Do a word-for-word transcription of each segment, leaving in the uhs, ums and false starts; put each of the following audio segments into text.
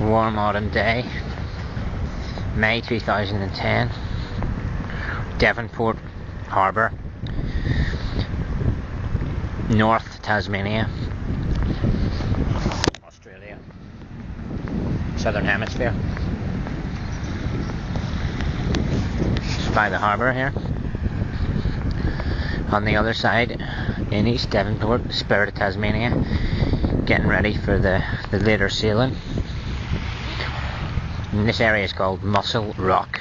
Warm autumn day, May two thousand ten, Devonport Harbour, North Tasmania, Australia, Southern Hemisphere. Just by the harbour here. On the other side, in East Devonport, Spirit of Tasmania, getting ready for the, the later sailing. And this area is called Mussel Rock.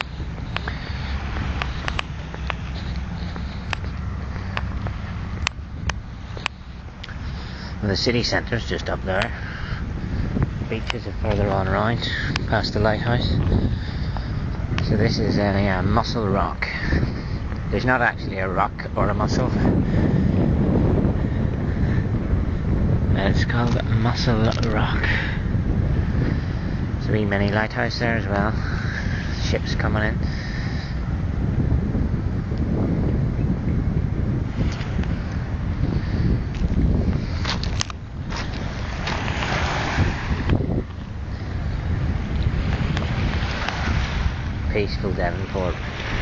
And the city centre is just up there. Beaches are further on around, past the lighthouse. So this is a uh, Mussel Rock. There's not actually a rock or a mussel. And it's called Mussel Rock. There's a wee mini lighthouse there as well. Ships coming in. Peaceful Devonport.